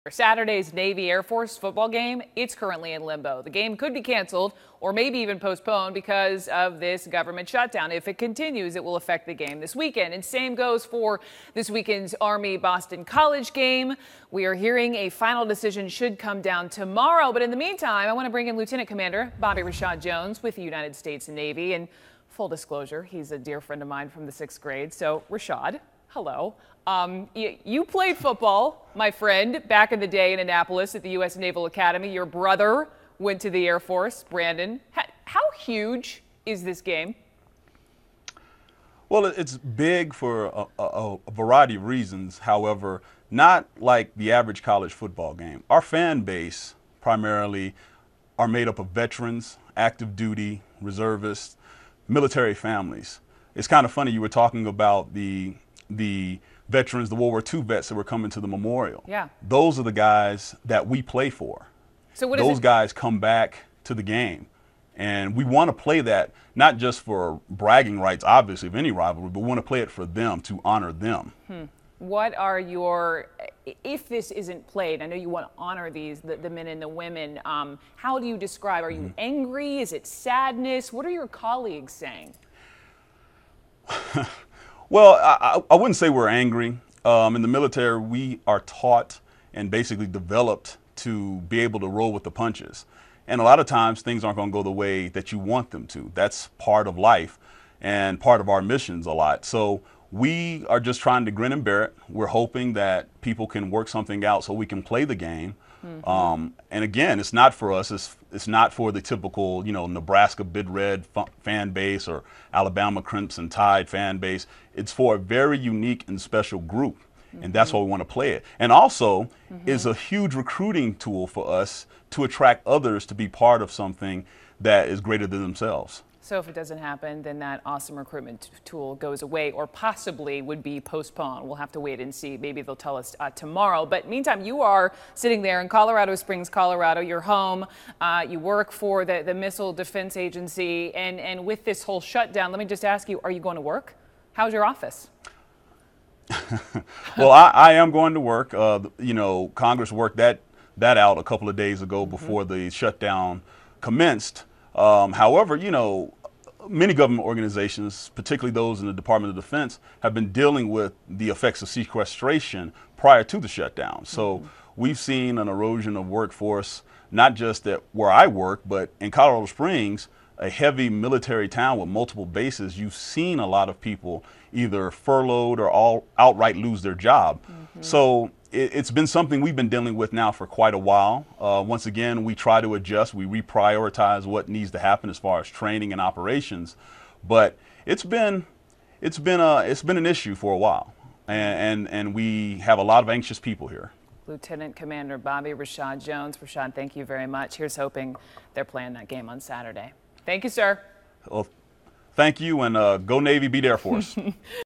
Saturday's Navy Air Force football game, it's currently in limbo. The game could be canceled or maybe even postponed because of this government shutdown. If it continues, it will affect the game this weekend. And same goes for this weekend's Army-Boston College game. We are hearing a final decision should come down tomorrow. But in the meantime, I want to bring in Lieutenant Commander Bobby Rashad Jones with the United States Navy. And full disclosure, he's a dear friend of mine from the 6th grade. So, Rashad, hello. You played football, my friend, back in the day in Annapolis at the U.S. Naval Academy. Your brother went to the Air Force, Brandon. How huge is this game? Well, it's big for a variety of reasons. However, not like the average college football game. Our fan base primarily are made up of veterans, active duty, reservists, military families. It's kind of funny, you were talking about the veterans, the World War II vets that were coming to the memorial. Yeah. Those are the guys that we play for. So what Those guys come back to the game. And we want to play that, not just for bragging rights, obviously, of any rivalry, but we want to play it for them, to honor them. What are your, if this isn't played, I know you want to honor the men and the women, how do you describe, are you angry? Is it sadness? What are your colleagues saying? Well, I wouldn't say we're angry. In the military, we are taught and basically developed to be able to roll with the punches. And a lot of times things aren't going to go the way that you want them to. That's part of life and part of our missions a lot. So we are just trying to grin and bear it. We're hoping that people can work something out so we can play the game. And again, it's not for us. It's not for the typical, Nebraska Big Red fan base or Alabama Crimson Tide fan base. It's for a very unique and special group. And that's why we want to play it. And also, is a huge recruiting tool for us to attract others to be part of something that is greater than themselves. So if it doesn't happen, then that awesome recruitment tool goes away or possibly would be postponed. We'll have to wait and see. Maybe they'll tell us tomorrow. But meantime, you are sitting there in Colorado Springs, Colorado. You're home. You work for the Missile Defense Agency. And with this whole shutdown, let me just ask you, are you going to work? How's your office? Well, I am going to work. Congress worked that out a couple of days ago before the shutdown commenced. However, many government organizations, particularly those in the Department of Defense, have been dealing with the effects of sequestration prior to the shutdown. So we've seen an erosion of workforce, not just at where I work, but in Colorado Springs, a heavy military town with multiple bases. You've seen a lot of people either furloughed or outright lose their job. So it's been something we've been dealing with now for quite a while. Once again, we try to adjust. We reprioritize what needs to happen as far as training and operations. But it's been an issue for a while, and we have a lot of anxious people here. Lieutenant Commander Bobby Rashad Jones. Rashad, thank you very much. Here's hoping they're playing that game on Saturday. Thank you, sir. Well, thank you, and go Navy, beat Air Force.